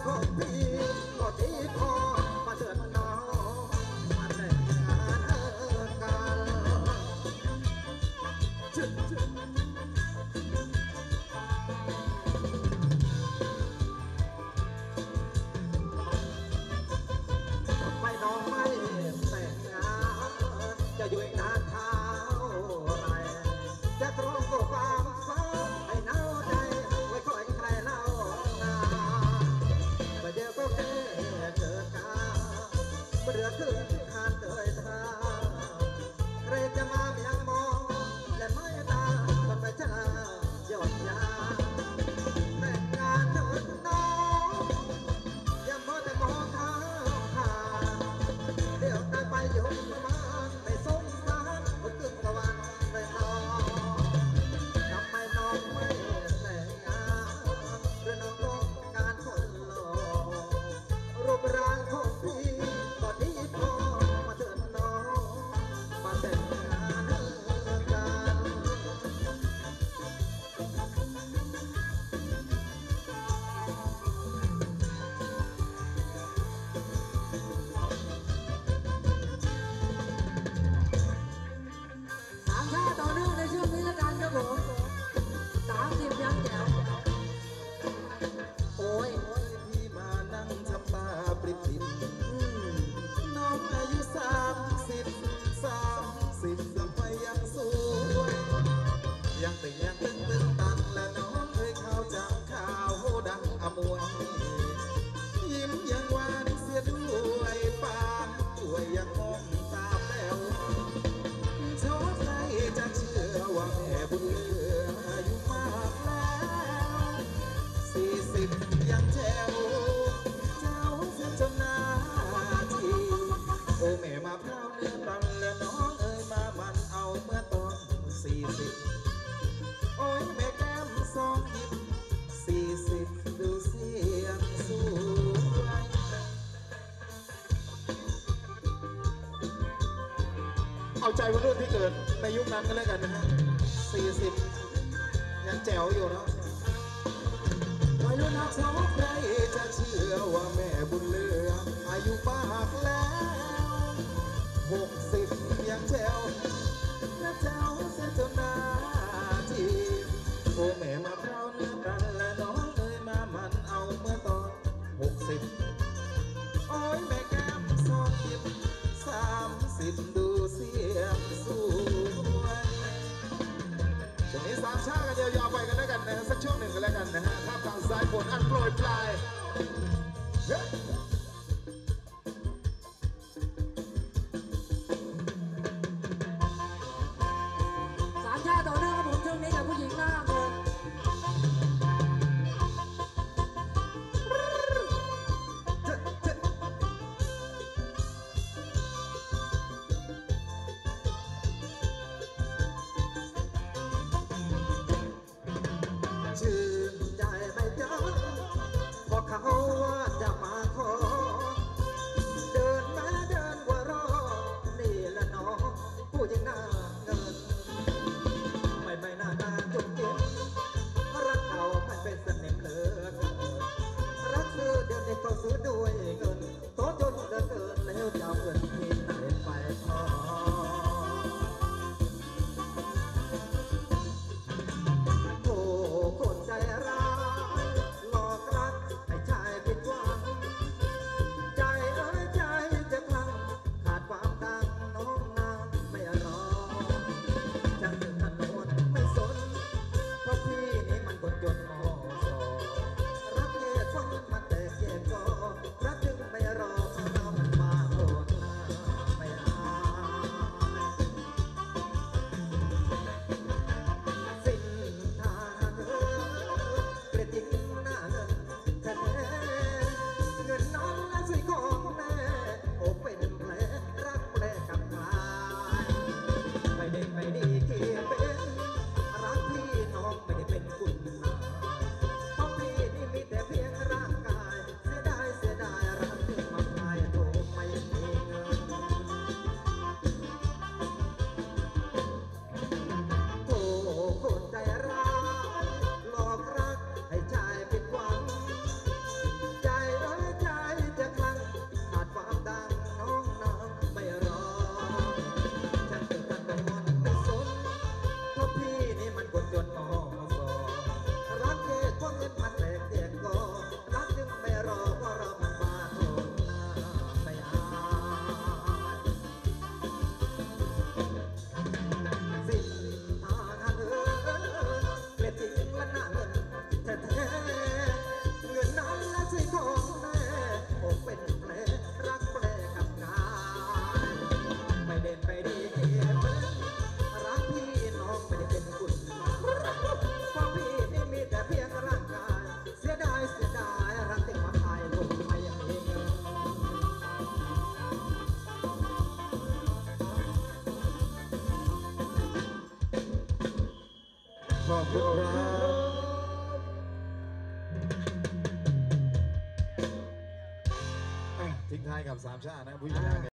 ของพี่ก็ที่พอมาเถิดน้องมาแต่งงานกันไม่น้องไม่แต่งงานจะอยู่อีกนานเท่าไรจะตรองกับความเศร้าให้เน่าใจไว้คอยใครเล่านาเดี๋ยวก็แค่เจอกันเมื่อคืนทานเตยทาใครจะมาเมียงมองและไม่ตาคนไปเจอยอดยาแต่งงานเถิดน้องอย่ามัวแต่มองข้ามผ่านเดี๋ยวตายไปอยู่ประมาณไม่สงสารคนตึงตะวันเลยน้องทำไมน้องไม่แต่งงานหรือน้องต้องการคนหล่อรูปร่างของพี่ก็ดีพอมาเถิดน้องมาแต่งงานกันสามชาติต่อเนื่องในช่วงนี้ละกันครับผม30ยังแจ๋วโอ้ยพี่มานั่งทำตาปริบปิบน้องอายุ30ทำไมยังสวยยังติยังตึงตังและน้องเคยเข้าจังข่าวดังอมวยยิ้มยังหวานเสียด้วยปากช่วยยังมองตาแป๋วชอบใครจะเชื่อว่าแม่บุญเหลืออายุมากแล้ว40ยังแจ๋วเจ้าเสียจนนาทีโอ้แม่มาพร้าวเนื้อตันและน้องเอ๋ยมามันเอาเมื่อตอน40โอ้ยแม่แก้มสองยิ้ม40ดูเสียงสวยเอาใจวัยรุ่นที่เกิดในยุคนั้นก็แล้วกันนะฮะ40ยังแจ๋วอยู่เนาะวัยรุ่นนักสาวใครจะเชื่อว่าแม่บุญเหลืออายุมากแล้ว60ยังแจ๋วและเจ้าเสียจนนาทีโอ้แม่มาพร้าวเนื้อกันและน้องเอ๋ยมามันเอาเมื่อตอน60โอ้ยแม่แก้มสองยิ้ม30ดูเสียงสวยช่วงนี้สามชาติกันยาวๆไปกันแล้วกันนะฮะสักช่วงหนึ่งกันแล้วกันนะฮะท่ามกลางสายฝนอันโปรยปลายสามชาติต่อเนื่องครับผมช่วงนี้กับผู้หญิงหน้าเลยชื่นใจไม่เจอพอคทิ้งท้ายกับสามชาตินะผู้หญิง